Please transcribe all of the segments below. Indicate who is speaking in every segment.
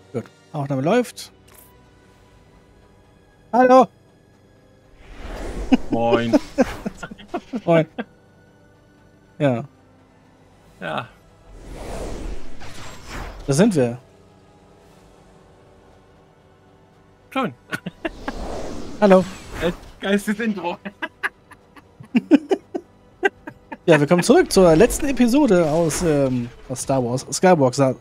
Speaker 1: Gut. Aufnahme läuft. Hallo.
Speaker 2: Moin.
Speaker 1: Moin. Ja,
Speaker 2: Ja.
Speaker 1: da sind wir.
Speaker 2: Schön.
Speaker 1: Hallo.
Speaker 2: Geistes Intro.
Speaker 1: Ja, willkommen zurück zur letzten Episode aus Star Wars. Skywalker.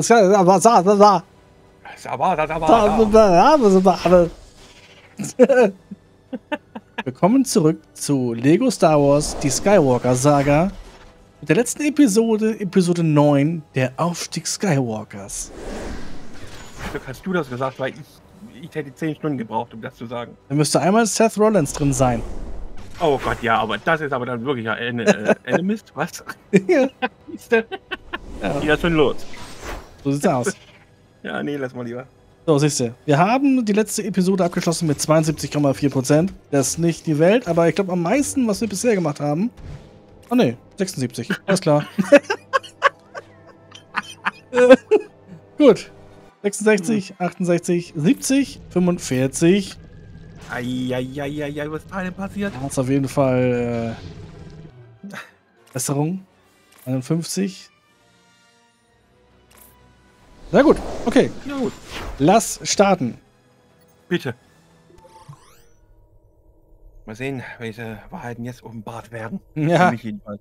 Speaker 1: Willkommen zurück zu Lego Star Wars, die Skywalker-Saga. Mit der letzten Episode, Episode 9, der Aufstieg Skywalkers.
Speaker 2: Glück hast du das gesagt, weil ich hätte 10 Stunden gebraucht, um das zu sagen.
Speaker 1: Da müsste einmal Seth Rollins drin sein.
Speaker 2: Oh Gott, ja, aber das ist aber dann wirklich ein Animist, was?
Speaker 1: Ja.
Speaker 2: Ja. Geht das schon los?
Speaker 1: So sieht's aus.
Speaker 2: Ja, nee, lass mal lieber.
Speaker 1: So, siehst du. Wir haben die letzte Episode abgeschlossen mit 72,4%. Das ist nicht die Welt, aber ich glaube am meisten, was wir bisher gemacht haben. Oh ne, 76. Alles klar. Gut. 66, 68, 70, 45.
Speaker 2: Eieieiei, was ist da denn passiert?
Speaker 1: Da ist auf jeden Fall Besserung. 51. Sehr gut. Okay.
Speaker 2: Ja gut.
Speaker 1: Lass starten.
Speaker 2: Bitte. Mal sehen, welche Wahrheiten jetzt offenbart werden.
Speaker 1: Ja.
Speaker 2: Für mich jedenfalls.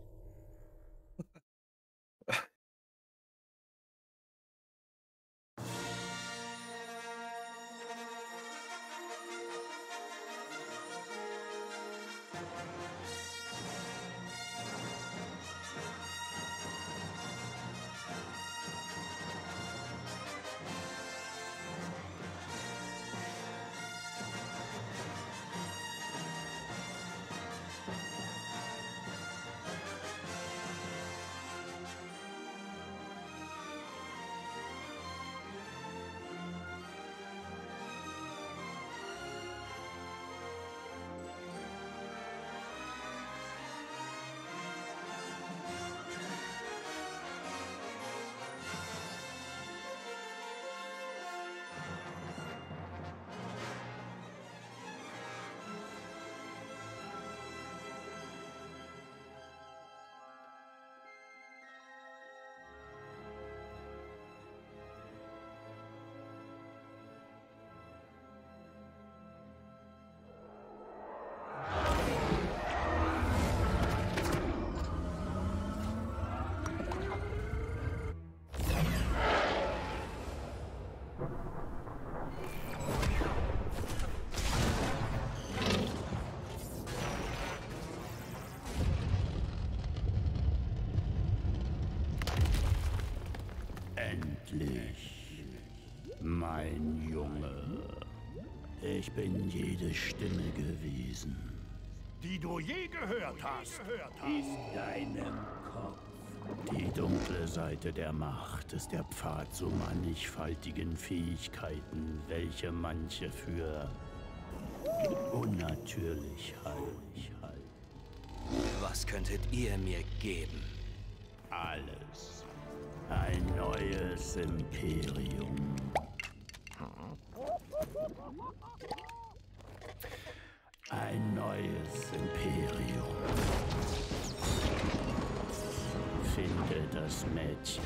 Speaker 3: Endlich, mein Junge. Ich bin jede Stimme gewesen,
Speaker 4: die du je gehört hast.
Speaker 3: in deinem Kopf. Die dunkle Seite der Macht ist der Pfad zu mannigfaltigen Fähigkeiten, welche manche für unnatürlich halten.
Speaker 5: Was könntet ihr mir geben?
Speaker 3: Alles. Ein neues Imperium. Ein neues Imperium. Finde das Mädchen.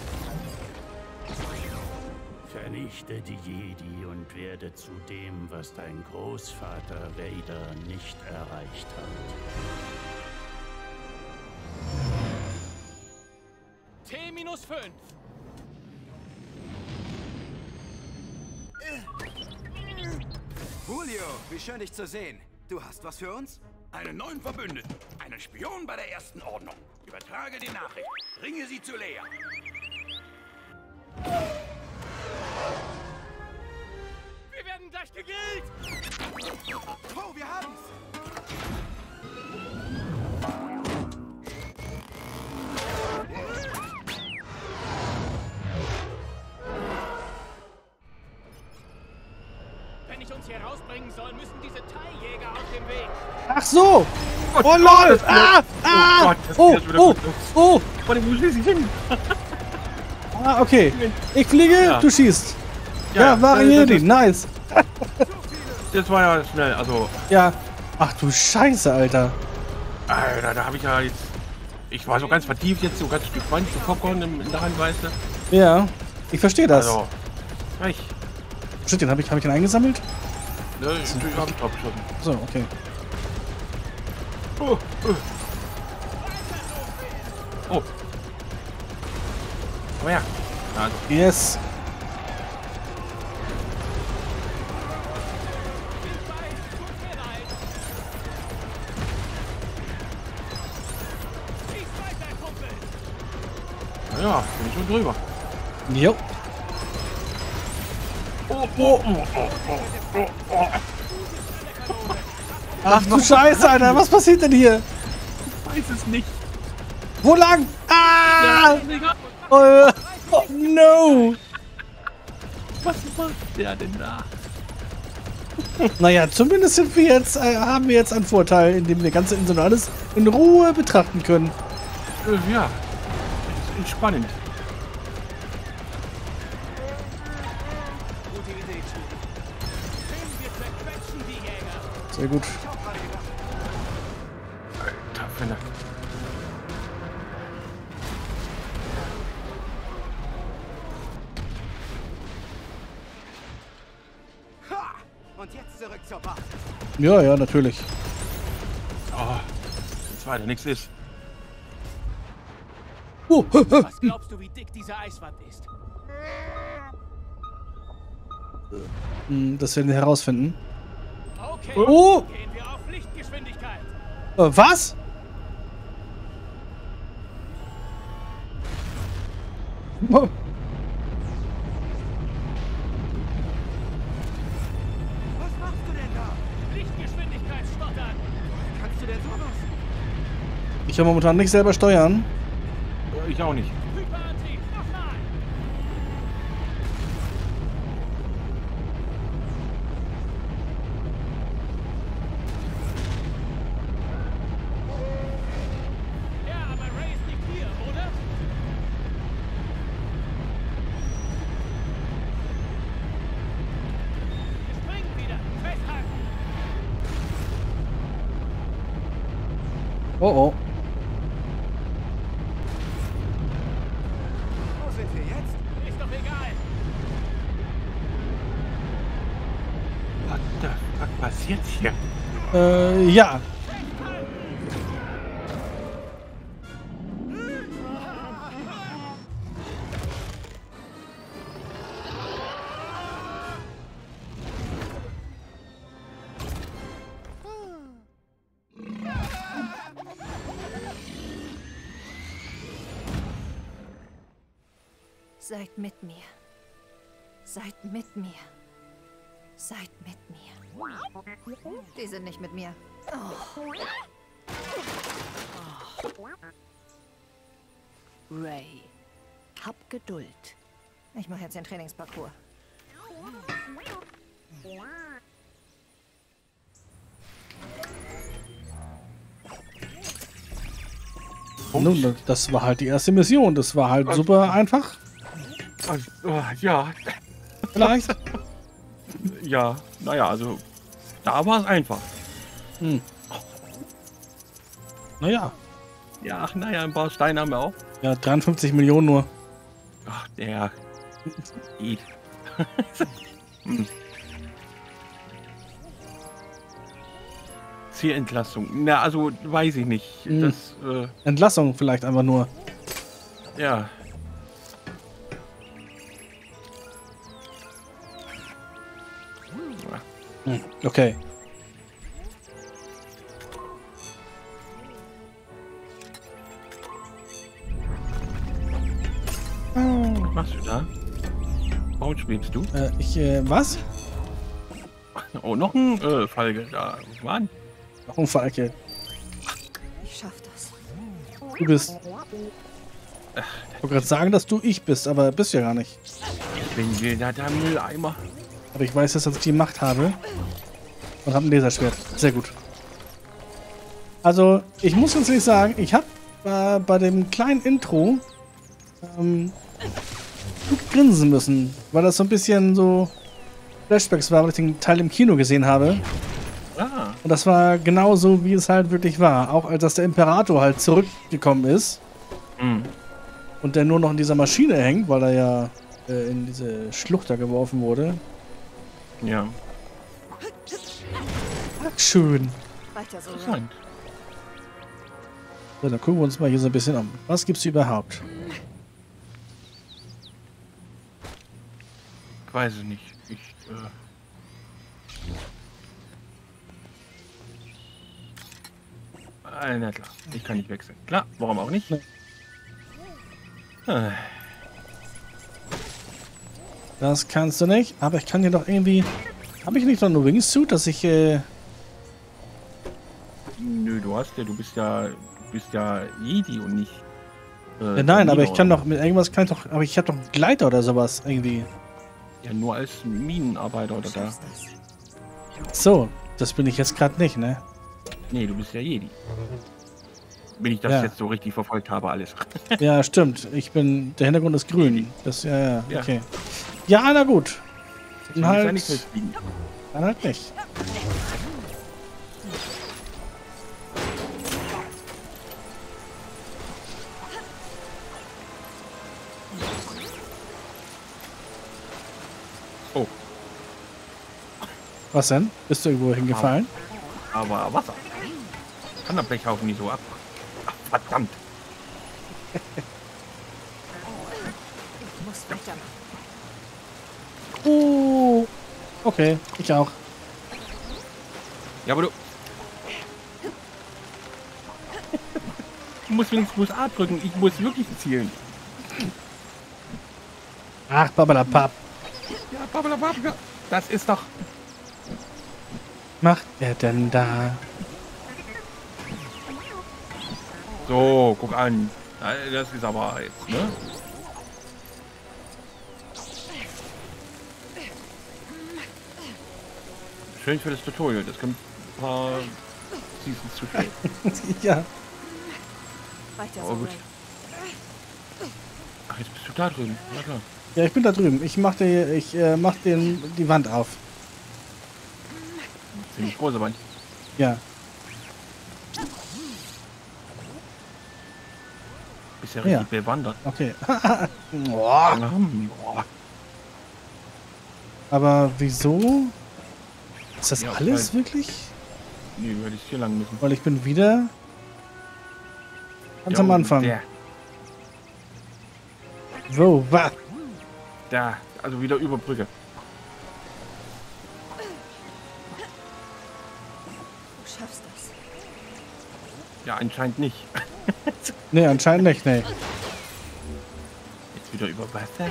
Speaker 3: Vernichte die Jedi und werde zu dem, was dein Großvater Vader nicht erreicht hat.
Speaker 5: T-5.
Speaker 6: Julio, wie schön dich zu sehen. Du hast was für uns?
Speaker 4: Einen neuen Verbündeten. Einen Spion bei der Ersten Ordnung. Übertrage die Nachricht. Bringe sie zu Leia.
Speaker 5: Wir werden gleich gegrillt!
Speaker 6: Oh, wir haben's!
Speaker 5: Wenn ich uns hier rausbringen soll, müssen diese Teiljäger aus dem Weg.
Speaker 1: Ach so! Oh lol! Ah! Ah!
Speaker 2: Oh Gott, das
Speaker 1: Oh!
Speaker 2: geht wieder
Speaker 1: Oh!
Speaker 2: gut los.
Speaker 1: Oh!
Speaker 2: Warte, wo schließe ich hin?
Speaker 1: Ah, okay. Ich fliege,
Speaker 2: Ja.
Speaker 1: du schießt. Ja, Variety, nice.
Speaker 2: Das war ja schnell, also.
Speaker 1: Ja. Ach du Scheiße, Alter.
Speaker 2: Alter, da habe ich ja jetzt. Ich war so ganz vertieft jetzt, so ganz Stück Wand, so Popcorn in der Hand, weißt du?
Speaker 1: Ja, ich verstehe das.
Speaker 2: Also, reich.
Speaker 1: Shit, den hab ich den eingesammelt?
Speaker 2: Ne, ich hab drauf geschossen.
Speaker 1: So, okay.
Speaker 2: Oh. Komm her. Also,
Speaker 1: Yes.
Speaker 2: ja, bin ich schon drüber.
Speaker 1: Jo. Ach du Scheiße, Alter, was passiert denn hier?
Speaker 2: Ich weiß es nicht.
Speaker 1: Wo lang? Ah! Oh, no!
Speaker 2: Was macht der denn da?
Speaker 1: Naja, zumindest sind wir jetzt, haben wir jetzt einen Vorteil, indem wir ganze Insel und alles in Ruhe betrachten können.
Speaker 2: Ja, ist entspannend.
Speaker 1: Sehr gut.
Speaker 2: Alter, Fälle.
Speaker 6: Ha! Und jetzt zurück zur Basis.
Speaker 1: Ja, ja, natürlich.
Speaker 2: Oh, jetzt weiter nichts ist.
Speaker 1: Oh,
Speaker 5: Was glaubst du, wie dick diese Eiswand ist?
Speaker 1: das werden wir herausfinden.
Speaker 5: Okay,
Speaker 1: Oh!
Speaker 5: gehen wir auf Lichtgeschwindigkeit.
Speaker 1: Was? Oh.
Speaker 6: Was machst du denn da?
Speaker 5: Lichtgeschwindigkeit stottern.
Speaker 6: Kannst du denn sowas?
Speaker 1: Ich kann momentan nicht selber steuern.
Speaker 2: Ich auch nicht.
Speaker 5: Hyperantrieb, nochmal. Ja, aber Ray ist nicht hier, oder? Wir springen wieder. Festhalten.
Speaker 1: Oh oh.
Speaker 6: Wo sind wir jetzt?
Speaker 5: Ist doch egal.
Speaker 2: What the fuck passiert hier?
Speaker 1: Ja.
Speaker 7: Seid mit mir. Seid mit mir. Seid mit mir. Die sind nicht mit mir. Ray, hab Geduld. Ich mache jetzt den Trainingsparcours.
Speaker 1: Nun, das war halt die erste Mission. Das war halt super einfach.
Speaker 2: Ja,
Speaker 1: Vielleicht.
Speaker 2: ja, naja, also da war es einfach.
Speaker 1: Naja.
Speaker 2: Ja, ach naja, ein paar Steine haben wir auch.
Speaker 1: Ja, 53 Millionen nur.
Speaker 2: Ach, der geht. Zielentlastung. Na, also weiß ich nicht. Das,
Speaker 1: Entlassung vielleicht einfach nur.
Speaker 2: ja.
Speaker 1: Okay.
Speaker 2: Was machst du da? Warum schwebst du?
Speaker 1: Was?
Speaker 2: Oh, noch ein Falke da. Mann.
Speaker 1: Noch ein Falke.
Speaker 7: Ich schaff das.
Speaker 1: Du bist. Ich wollte gerade sagen, dass du ich bist, aber bist ja gar nicht.
Speaker 2: Ich bin wieder der Mülleimer.
Speaker 1: Aber ich weiß jetzt, dass ich die Macht habe. Und habe ein Laserschwert. Sehr gut. Also, ich muss ganz ehrlich sagen, ich habe bei dem kleinen Intro gut grinsen müssen, weil das so ein bisschen so Flashbacks war, weil ich den Teil im Kino gesehen habe.
Speaker 2: Ah.
Speaker 1: Und das war genauso, wie es halt wirklich war. Auch als der Imperator halt zurückgekommen ist
Speaker 2: Mhm.
Speaker 1: und der nur noch in dieser Maschine hängt, weil er ja in diese Schlucht da geworfen wurde.
Speaker 2: Ja.
Speaker 1: Ach, schön.
Speaker 7: Weiter so, Ray.
Speaker 2: Interessant.
Speaker 1: So, dann gucken wir uns mal hier so ein bisschen um. Was gibt's überhaupt?
Speaker 2: Ich weiß es nicht. Na klar, ich kann nicht wechseln. Klar, warum auch nicht?
Speaker 1: Nee.
Speaker 2: Ah,
Speaker 1: Das kannst du nicht, aber ich kann hier doch irgendwie... Habe ich nicht noch eine Wingsuit, dass ich...
Speaker 2: nö, du bist ja Jedi und nicht.
Speaker 1: nein, aber ich
Speaker 2: Miner
Speaker 1: kann
Speaker 2: oder
Speaker 1: doch mit irgendwas kann ich doch... Aber ich habe doch einen Gleiter oder sowas irgendwie.
Speaker 2: Ja, nur als Minenarbeiter oder da.
Speaker 7: Schaffst das.
Speaker 1: So, das bin ich jetzt gerade nicht, ne?
Speaker 2: Nee, du bist ja Jedi. Wenn ich das
Speaker 1: Ja.
Speaker 2: jetzt so richtig verfolgt habe, alles.
Speaker 1: Ja, stimmt. Der Hintergrund ist grün. Das, ja,
Speaker 2: Ja.
Speaker 1: okay. Ja, na gut. Dann
Speaker 2: Du bist ja
Speaker 1: halt,
Speaker 2: nicht mitfliegen.
Speaker 1: dann halt nicht.
Speaker 2: Oh,
Speaker 1: Was denn? Bist du irgendwo hingefallen?
Speaker 2: aber Wasser. Kann der Blechhaufen nicht so ab. Ach, verdammt.
Speaker 7: Ich muss weitermachen.
Speaker 1: Oh. Okay, ich auch.
Speaker 2: Ja, aber du. Du musst wenigstens A drücken. Ich muss wirklich zielen.
Speaker 1: Ach, babalapap.
Speaker 2: Ja, blablabla. Das ist doch.
Speaker 1: Macht er denn da?
Speaker 2: So, guck an. Das ist aber jetzt, ne? Schön für das Tutorial. Das kommt ein paar Seasons zu spät.
Speaker 1: Ja.
Speaker 7: Weiter
Speaker 2: Oh,
Speaker 7: so,
Speaker 2: gut.
Speaker 7: Ray.
Speaker 2: Ach, jetzt bist du da drüben. Na klar.
Speaker 1: Ja, ich bin da drüben. Ich mach die Wand auf.
Speaker 2: Ziemlich große Wand.
Speaker 1: Ja.
Speaker 2: Bist ja richtig
Speaker 1: Ja.
Speaker 2: bewandert.
Speaker 1: Okay. Boah.
Speaker 2: Boah.
Speaker 1: Aber wieso? Ist das
Speaker 2: Ja,
Speaker 1: alles wirklich?
Speaker 2: Nee, du hättest hier lang müssen.
Speaker 1: Weil ich bin wieder ganz
Speaker 2: Ja,
Speaker 1: am Anfang.
Speaker 2: Der,
Speaker 1: Wo? Was?
Speaker 2: da, also wieder über Brücke.
Speaker 7: Du schaffst das.
Speaker 2: Ja, anscheinend nicht.
Speaker 1: Nee, anscheinend nicht, nee.
Speaker 2: Jetzt wieder über Wasser.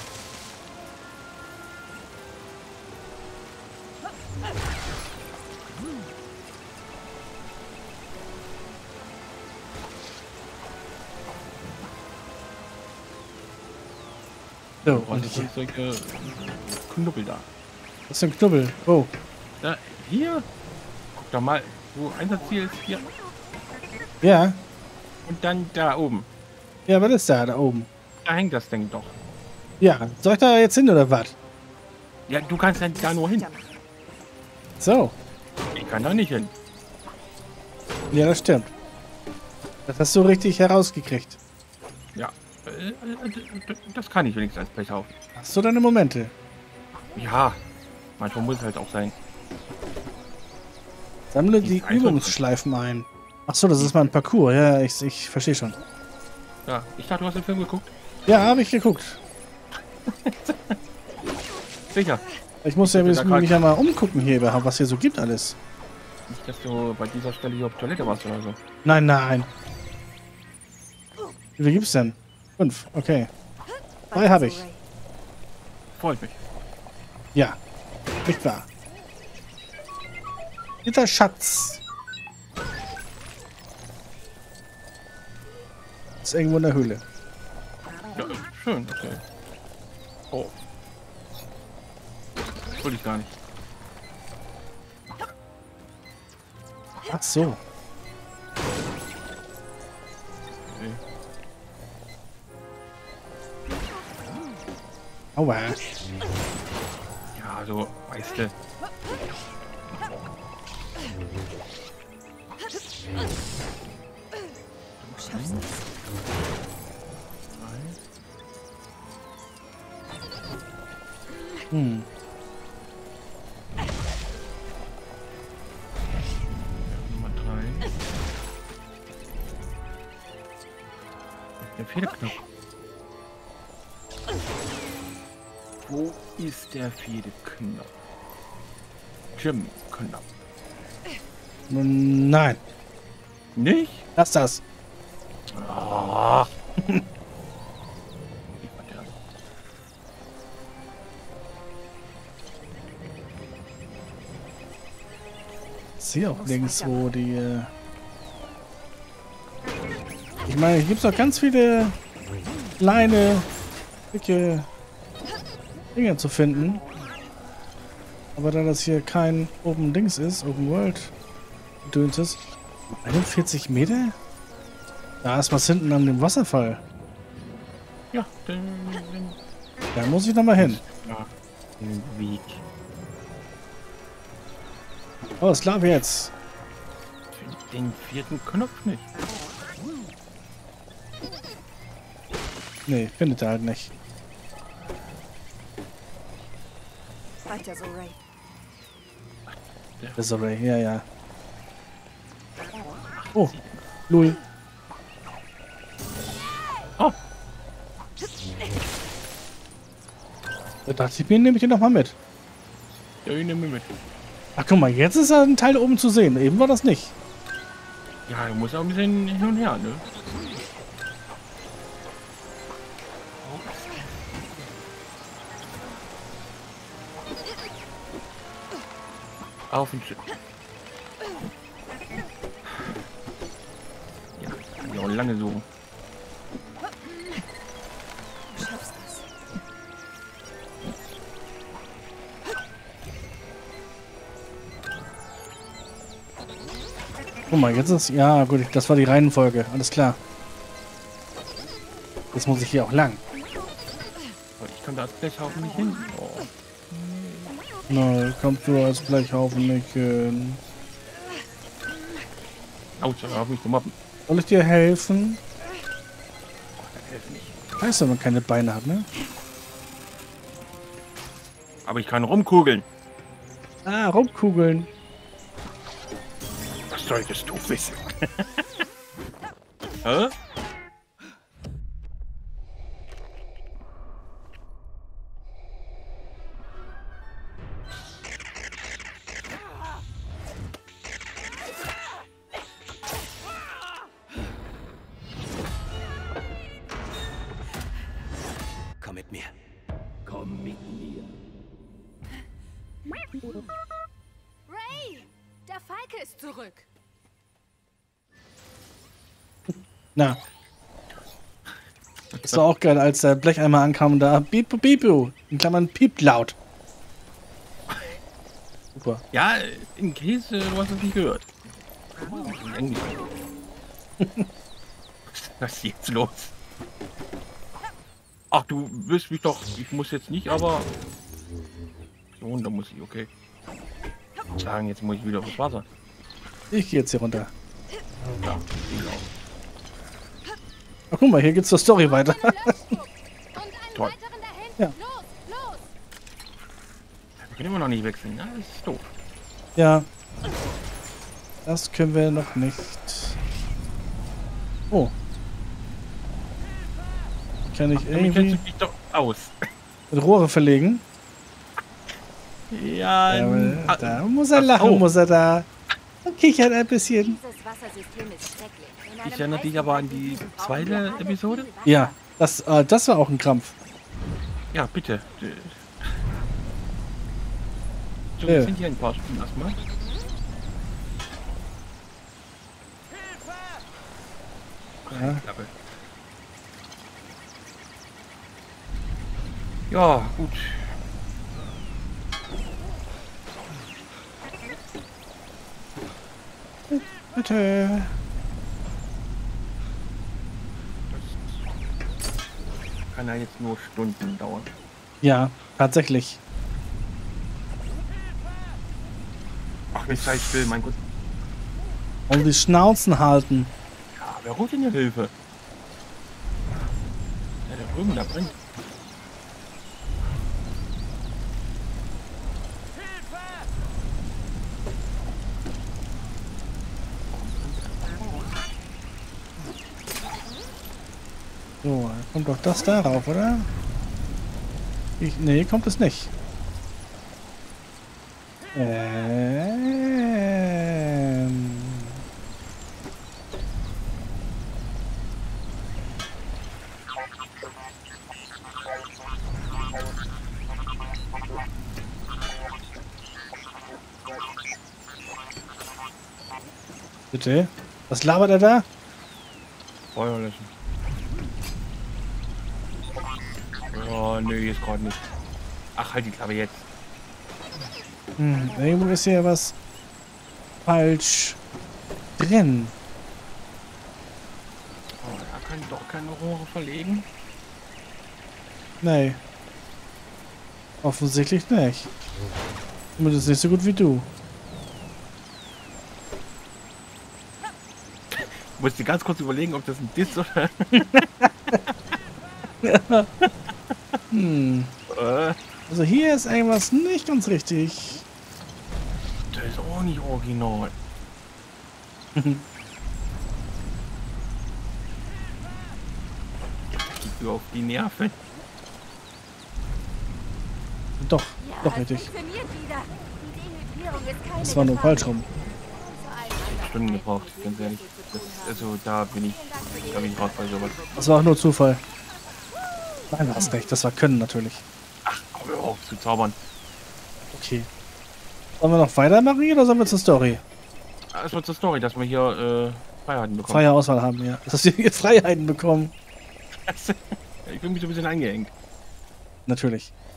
Speaker 1: So,
Speaker 2: Du
Speaker 1: und
Speaker 2: hast
Speaker 1: ich,
Speaker 2: solche Knubbel da.
Speaker 1: das ist ein Knubbel. Oh.
Speaker 2: Da, hier. Guck doch mal, wo Einsatzziel ist. Hier.
Speaker 1: Ja.
Speaker 2: Und dann da oben.
Speaker 1: Ja, was ist da oben?
Speaker 2: Da hängt das Ding doch.
Speaker 1: Ja, soll ich da jetzt hin oder was?
Speaker 2: Ja, du kannst dann da nur hin.
Speaker 7: Weitermachen.
Speaker 1: So.
Speaker 2: Ich kann da nicht hin.
Speaker 1: Ja, das stimmt. Das hast du richtig herausgekriegt.
Speaker 2: Ja. Das kann ich wenigstens als Blechhaufen.
Speaker 1: Hast du deine Momente?
Speaker 2: Ja. Manchmal muss es halt auch sein.
Speaker 1: Sammle die
Speaker 2: Die
Speaker 1: Übungsschleifen ein. Ach so, das ist mal ein Parcours. Ja, ich verstehe schon.
Speaker 2: Ja, ich dachte, du hast den Film geguckt.
Speaker 1: Ja, habe ich geguckt.
Speaker 2: Sicher.
Speaker 1: Ich muss ja
Speaker 2: Ich bin da
Speaker 1: mich ja mal umgucken hier überhaupt, was hier so gibt alles.
Speaker 2: Nicht, dass du bei dieser Stelle hier auf Toilette warst oder so.
Speaker 1: Nein, nein. Wie viel gibt's denn? 5, okay. 3
Speaker 7: Weiter
Speaker 1: habe
Speaker 7: so,
Speaker 1: ich.
Speaker 7: Ray.
Speaker 2: Freut mich.
Speaker 1: Ja, nicht wahr. Dieser Schatz. Ist irgendwo in der Höhle.
Speaker 2: Ja, schön. Okay. Oh. Das wollte ich gar nicht.
Speaker 1: Ach so.
Speaker 2: Okay.
Speaker 1: Aua.
Speaker 2: Ja, so, weißt du.
Speaker 7: Du schaffst es.
Speaker 1: Hm.
Speaker 2: Nummer 3. Der Federknopf. Wo ist der Federknopf? Jim-Knopf.
Speaker 1: Nein.
Speaker 2: Nicht?
Speaker 1: Lass das.
Speaker 2: Ah.
Speaker 1: Ich sehe auch links, wo die... Ich meine, hier gibt es auch ganz viele kleine, dicke Dinge zu finden. Aber da das hier kein Open Dings ist, Open World Gedöns ist. 41 Meter? Da ist was hinten an dem Wasserfall.
Speaker 2: Ja,
Speaker 1: Da muss ich nochmal hin.
Speaker 2: ja, den Weg.
Speaker 1: Oh, es läuft jetzt.
Speaker 2: Den 4. Knopf nicht.
Speaker 1: Nee, findet er halt nicht.
Speaker 7: Weiter so, Ray.
Speaker 1: Das ist aber, ja, ja. Oh, Lul.
Speaker 2: Oh.
Speaker 1: Da dachte ich mir, nehme ich den nochmal mit.
Speaker 2: Ja, ich nehme mit.
Speaker 1: Ach, guck mal, jetzt ist ein Teil oben zu sehen. Eben war das nicht.
Speaker 2: Ja, du musst auch ein bisschen hin und her, ne? Auf den Schiff. Ja, auch lange so.
Speaker 7: Du schaffst es.
Speaker 1: Guck mal, jetzt ist... Ja, gut, das war die Reihenfolge. Alles klar. Jetzt muss ich hier auch lang.
Speaker 2: Aber ich kann da als Blechhaufen nicht hin. Oh.
Speaker 1: Na, kommst du als Blechhaufen nicht hin.
Speaker 2: Autsch, da hab ich zu mobben.
Speaker 1: Soll ich dir helfen?
Speaker 2: Hilf nicht.
Speaker 1: Weißt du, wenn man keine Beine hat, ne?
Speaker 2: Aber ich kann rumkugeln.
Speaker 1: Ah, rumkugeln.
Speaker 2: Was solltest du wissen? Hä?
Speaker 6: Komm mit mir.
Speaker 3: Komm mit mir.
Speaker 7: Ray! Der Falke ist zurück.
Speaker 1: Na. Das war auch geil, als der Blecheimer ankam und da Bipu Bipu. In Klammern piept laut. Super.
Speaker 2: Ja, in Käse, du hast es nicht gehört. In Englisch. Was ist jetzt los? Ach, du wirst mich doch. Ich muss jetzt nicht, aber. So, und da muss ich, okay. Sagen, jetzt muss ich wieder aufs Wasser.
Speaker 1: Ich gehe jetzt hier runter.
Speaker 2: Ja, ich auch.
Speaker 1: Ach, guck mal, hier geht's zur Story weiter.
Speaker 7: Und einen
Speaker 2: Toll.
Speaker 7: weiteren dahin.
Speaker 1: Ja.
Speaker 7: Los, los!
Speaker 2: Wir können immer noch nicht wechseln, ne? Das ist doof.
Speaker 1: Ja. Das können wir noch nicht. Oh. Kann ich
Speaker 2: Damit kennst
Speaker 1: irgendwie
Speaker 2: du dich doch aus.
Speaker 1: mit Rohre verlegen?
Speaker 2: Ja,
Speaker 1: Ja, da muss er lachen, muss er da. Und kichert ein bisschen.
Speaker 7: Dieses Wassersystem ist schrecklich. In einem
Speaker 2: ich erinnere dich aber an die
Speaker 7: brauchen wir
Speaker 2: zweite
Speaker 7: alle
Speaker 2: Episode.
Speaker 7: viel Wasser.
Speaker 1: Ja, das war auch ein Krampf.
Speaker 2: Ja, bitte. So,
Speaker 1: Ja.
Speaker 2: wir sind hier ein paar Stunden erstmal.
Speaker 1: Ja.
Speaker 2: Klappe. Ja, gut.
Speaker 1: Bitte.
Speaker 2: Das kann ja jetzt nur Stunden dauern.
Speaker 1: Ja, tatsächlich.
Speaker 2: Ach, jetzt sei still, mein Gott.
Speaker 1: Und die Schnauzen halten.
Speaker 2: Ja, wer ruft denn hier Hilfe? Ja, der drüben, da brennt.
Speaker 1: So, kommt doch das darauf, oder? Nee, kommt es nicht. Bitte? Was labert er da?
Speaker 2: Feuer löschen. Oh, nö, jetzt gerade nicht. Ach, halt die Klappe jetzt.
Speaker 1: Irgendwo ist hier was falsch drin.
Speaker 2: Oh, da kann doch keine Rohre verlegen.
Speaker 1: Nee. Offensichtlich nicht. Zumindest nicht so gut wie du.
Speaker 2: Ich musste ganz kurz überlegen, ob das ein Diss oder...
Speaker 1: Also hier ist irgendwas nicht ganz richtig.
Speaker 2: Das ist auch nicht original. Das geht mir auf die Nerven.
Speaker 1: Doch,
Speaker 7: Ja,
Speaker 1: doch
Speaker 7: es
Speaker 1: richtig.
Speaker 7: funktioniert wieder. Die Dehydrierung ist keine
Speaker 1: Das war nur
Speaker 7: Gefahr
Speaker 1: falsch rum.
Speaker 7: mehr. Zu allen anderen
Speaker 2: Stunden gebraucht, ganz ehrlich. Das, also da bin ich raus bei sowas.
Speaker 1: Das war auch nur Zufall. Nein, du hast recht. Das war Können natürlich.
Speaker 2: Ach, hör auf zu zaubern.
Speaker 1: Okay. Sollen wir noch weitermachen oder sollen wir zur Story?
Speaker 2: Das wird zur Story, dass wir hier Freiheiten bekommen.
Speaker 1: Freie Auswahl haben, ja. Dass wir hier Freiheiten bekommen.
Speaker 2: Ich bin mich so ein bisschen eingeengt.
Speaker 1: Natürlich.